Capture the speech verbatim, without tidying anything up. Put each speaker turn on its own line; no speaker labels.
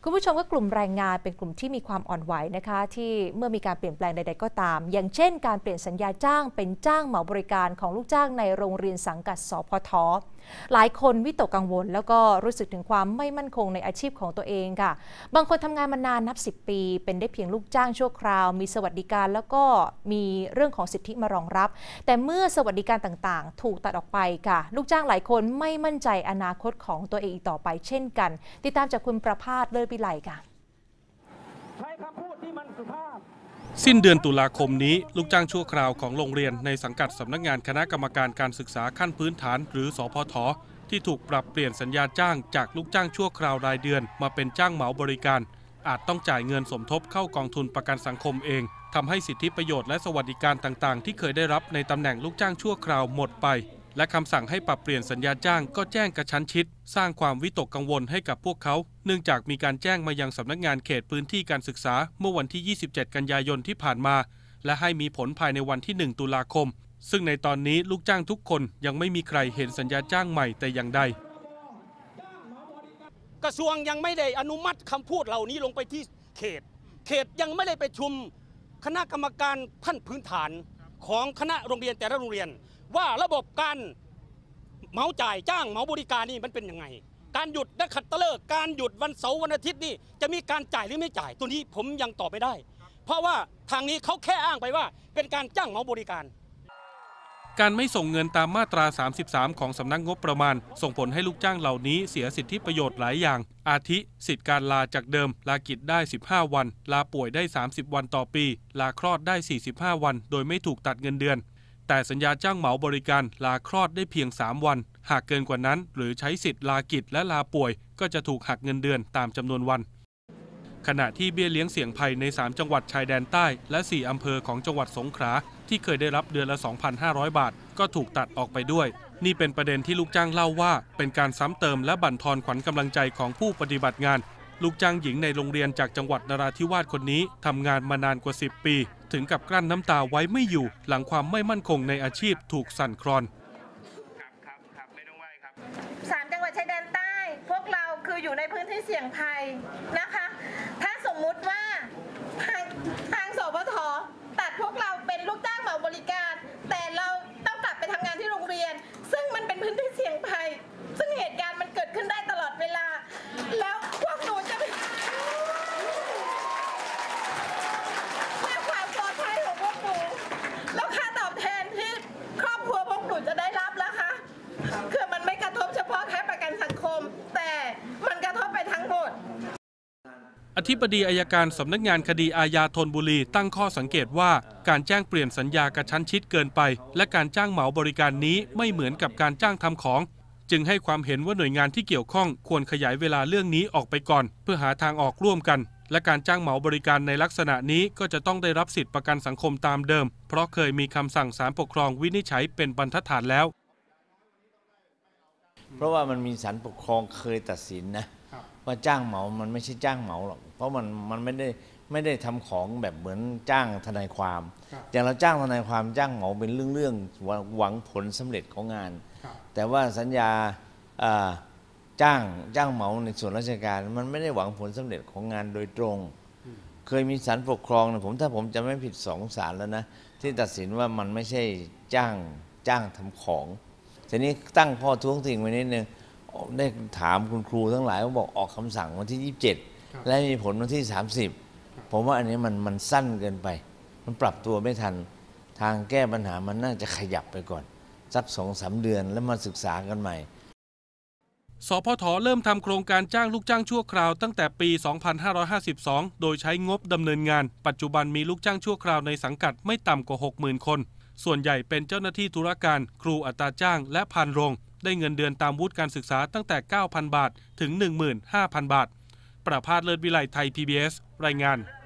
คุณผู้ชมก็กลุ่มแรงงานเป็นกลุ่มที่มีความอ่อนไหวนะคะที่เมื่อมีการเปลี่ยนแปลงใดๆก็ตามอย่างเช่นการเปลี่ยนสัญญาจ้างเป็นจ้างเหมาบริการของลูกจ้างในโรงเรียนสังกัดสพท.หลายคนวิตกกังวลแล้วก็รู้สึกถึงความไม่มั่นคงในอาชีพของตัวเองค่ะบางคนทำงานมานานนับสิบปีเป็นได้เพียงลูกจ้างชั่วคราวมีสวัสดิการแล้วก็มีเรื่องของสิทธิมารองรับแต่เมื่อสวัสดิการต่างๆถูกตัดออกไปค่ะลูกจ้างหลายคนไม่มั่นใจอนาคตของตัวเองอีกต่อไปเช่นกันติดตามจากคุณประภาสเลิศวิไลค่ะ
ใช้คำพูดที่มันสุภาพ
สิ้นเดือนตุลาคมนี้ลูกจ้างชั่วคราวของโรงเรียนในสังกัดสำนักงานคณะกรรมการการศึกษาขั้นพื้นฐานหรือสพท.ที่ถูกปรับเปลี่ยนสัญญาจ้างจากลูกจ้างชั่วคราวรายเดือนมาเป็นจ้างเหมาบริการอาจต้องจ่ายเงินสมทบเข้ากองทุนประกันสังคมเองทำให้สิทธิประโยชน์และสวัสดิการต่างๆที่เคยได้รับในตำแหน่งลูกจ้างชั่วคราวหมดไปและคำสั่งให้ปรับเปลี่ยนสัญญาจ้างก็แจ้งกระชั้นชิดสร้างความวิตกกังวลให้กับพวกเขาเนื่องจากมีการแจ้งมายังสำนักงานเขตพื้นที่การศึกษาเมื่อวันที่ยี่สิบเจ็ดกันยายนที่ผ่านมาและให้มีผลภายในวันที่หนึ่งตุลาคมซึ่งในตอนนี้ลูกจ้างทุกคนยังไม่มีใครเห็นสัญญาจ้างใหม่แต่อย่างใด
กระทรวงยังไม่ได้อนุมัติคำพูดเหล่านี้ลงไปที่เขตเขตยังไม่ได้ไปชุมคณะกรรมการขั้นพื้นฐานของคณะโรงเรียนแต่ละโรงเรียนว่าระบบการเหมาจ่ายจ้างเหมาบริการนี่มันเป็นยังไงการหยุดและขัดตะเลิกการหยุดวันเสาร์วันอาทิตย์นี่จะมีการจ่ายหรือไม่จ่ายตัวนี้ผมยังตอบไม่ได้เพราะว่าทางนี้เขาแค่อ้างไปว่าเป็นการจ้างเหมาบริการ
การไม่ส่งเงินตามมาตราสามสิบสามของสำนักงบประมาณส่งผลให้ลูกจ้างเหล่านี้เสียสิทธิประโยชน์หลายอย่างอาทิสิทธิการลาจากเดิมลากิจได้สิบห้าวันลาป่วยได้สามสิบวันต่อปีลาคลอดได้สี่สิบห้าวันโดยไม่ถูกตัดเงินเดือนแต่สัญญาจ้างเหมาบริการลาคลอดได้เพียงสามวันหากเกินกว่านั้นหรือใช้สิทธิ์ลากิจและลาป่วยก็จะถูกหักเงินเดือนตามจำนวนวันขณะที่เบี้ยเลี้ยงเสี่ยงภัยในสามจังหวัดชายแดนใต้และสี่อำเภอของจังหวัดสงขลาที่เคยได้รับเดือนละ สองพันห้าร้อย บาทก็ถูกตัดออกไปด้วยนี่เป็นประเด็นที่ลูกจ้างเล่าว่าเป็นการซ้ำเติมและบั่นทอนขวัญกำลังใจของผู้ปฏิบัติงานลูกจ้างหญิงในโรงเรียนจากจังหวัดนราธิวาสคนนี้ทำงานมานานกว่าสิบปีถึงกับกลั้นน้ำตาไว้ไม่อยู่หลังความไม่มั่นคงในอาชีพถูกสั่นคลอน
สามจังหวัดชายแดนใต้พวกเราคืออยู่ในพื้นที่เสี่ยงภัยนะคะถ้าสมมุติว่าทางทางสพท.ตัดพวกเราเป็นลูกจ้างเหมาบริการแต่เราต้องกลับไปทำงานที่โรงเรียนซึ่งมันเป็นพื้นที่เสี่ยงภัยซึ่งเหตุการณ์มันเกิดขึ้นได้ตลอดเวลาแล้วพวกหนูจะเพื่อความปลอดภัยของพวกหนูแล้วค่าตอบแทนที่ครอบครัวพวกหนูจะได้รับแล้วคะคือมันไม่กระทบเฉพาะแค่ประกันสังคมแต่มันกระทบไปทั้งหมด
อธิบดีอัยการสำนักงานคดีอาญาธนบุรีตั้งข้อสังเกตว่าการแจ้งเปลี่ยนสัญญากระชั้นชิดเกินไปและการจ้างเหมาบริการนี้ไม่เหมือนกับการจ้างทำของจึงให้ความเห็นว่าหน่วยงานที่เกี่ยวข้องควรขยายเวลาเรื่องนี้ออกไปก่อนเพื่อหาทางออกร่วมกันและการจ้างเหมาบริการในลักษณะนี้ก็จะต้องได้รับสิทธิประกันสังคมตามเดิมเพราะเคยมีคำสั่งศาลปกครองวินิจฉัยเป็นบรรทัดฐานแล้ว
เพราะว่ามันมีศาลปกครองเคยตัดสินนะว่าจ้างเหมามันไม่ใช่จ้างเหมาหรอกเพราะมันมันไม่ได้ไม่ได้ทำของแบบเหมือนจ้างทนายความอย่างเราจ้างทนายความจ้างเหมาเป็นเรื่องเรื่องหวังผลสำเร็จของงานแต่ว่าสัญญาจ้างจ้างเหมาในส่วนราชการมันไม่ได้หวังผลสำเร็จของงานโดยตรงเคยมีศาลปกครองนะผมถ้าผมจะไม่ผิดสองศาลแล้วนะที่ตัดสินว่ามันไม่ใช่จ้างจ้างทำของทีนี้ตั้งข้อท้วงติงไว้นิดนึงได้ถามคุณครูทั้งหลายเขาบอกออกคำสั่งวันที่ยี่สิบเจ็ดและมีผลวันที่สามสิบผมว่าอันนี้มันมันสั้นเกินไปมันปรับตัวไม่ทันทางแก้ปัญหามันน่าจะขยับไปก่อนสักสองสามเดือนแล้วมาศึกษากันใหม่
สพท.เริ่มทำโครงการจ้างลูกจ้างชั่วคราวตั้งแต่ปี สองพันห้าร้อยห้าสิบสอง โดยใช้งบดำเนินงานปัจจุบันมีลูกจ้างชั่วคราวในสังกัดไม่ต่ำกว่า หกหมื่น คนส่วนใหญ่เป็นเจ้าหน้าที่ธุรการครูอัตราจ้างและพานโรงได้เงินเดือนตามวุฒิการศึกษาตั้งแต่ เก้าพัน บาทถึง หนึ่งหมื่นห้าพัน บาทประภาส เลิศวิไลไทย พี บี เอส รายงาน